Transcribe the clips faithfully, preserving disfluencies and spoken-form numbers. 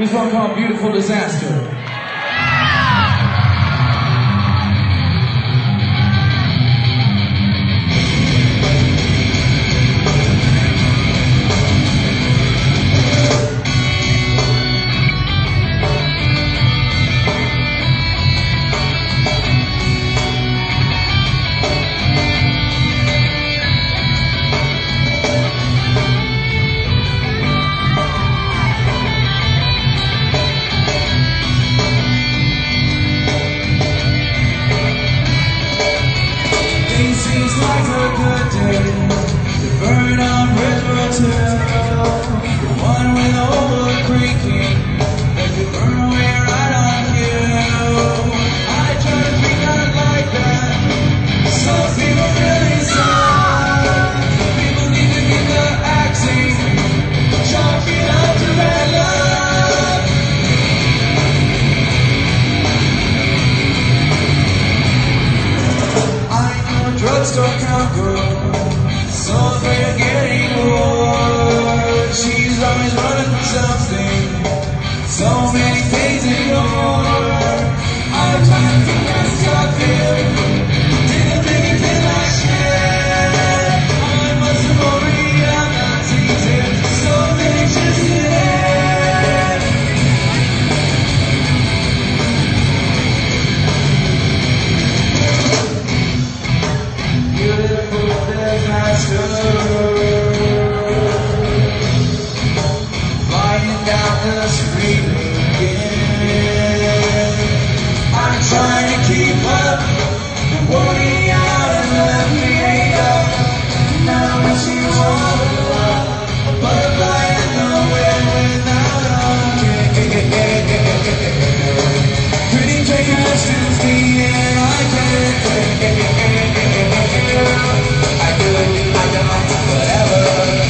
This one called Beautiful Disaster. Seems like a good day to burn on River Hotel, the one with all the creaking that could burn away right on you. I try to be not like that. Some people really suck. People need to get the acting, chalk it up to bad luck. Drugstore cowgirl, so afraid of getting bored. She's always running from something, so many things ignored. I try to keep myself in, didn't think it did like shit. I must have already done that season, so many shits in it. Beautiful disaster, flying down the street again. I'm trying to keep up, but working out and left me hang up. Now I see all the love, a butterfly in the wind without a pretty fingers to me and I can't take it. I do, I don't, whatever.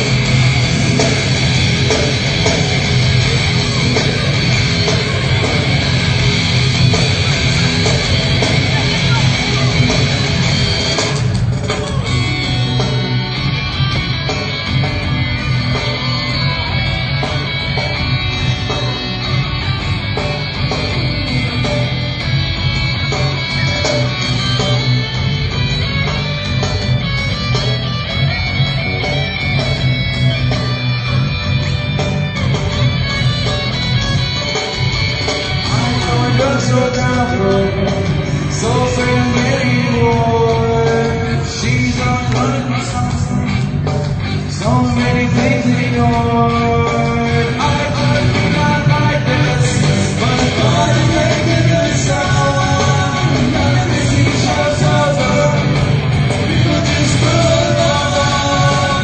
So down, so afraid of getting bored. She's on running for something, so many things ignored. I could be not like this, but it's fun to make a good song. None of this new show's over, people just move along.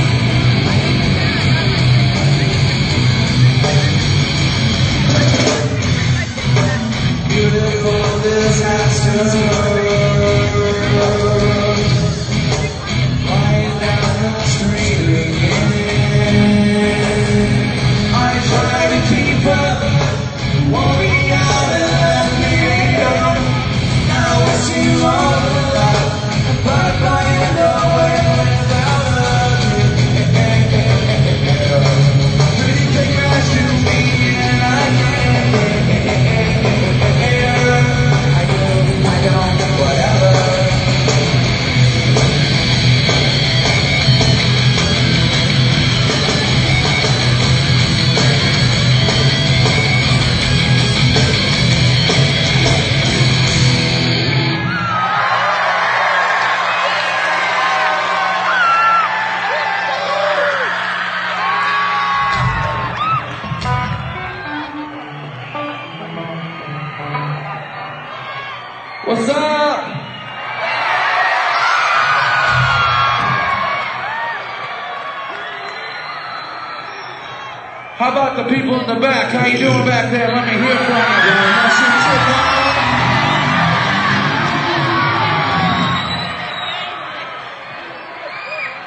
Beautiful disaster, flying down the street again. I try to keep up, walking out and let me go. Now I see all the love, but flying away without a pretty fingers to me and I can't. What's up? How about the people in the back? How you doing back there? Let me hear from you.